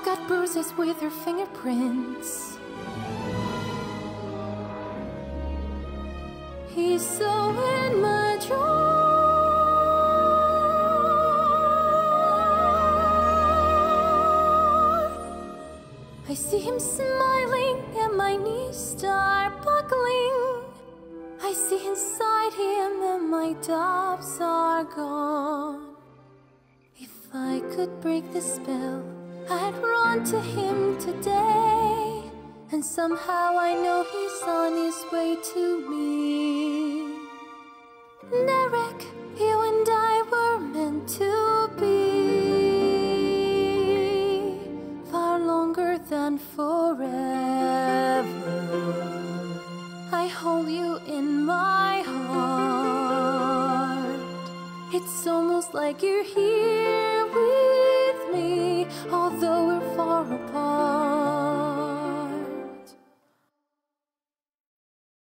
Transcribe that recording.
got bruises with her fingerprints. He's so immature. I see him smiling and my knees start buckling. I see inside him and my doubts are gone. If I could break the spell, I'd run to him today. And somehow I know he's on his way to me. Narek, you and I were meant to be, far longer than forever. I hold you in my heart. It's almost like you're here with me, although we're far apart.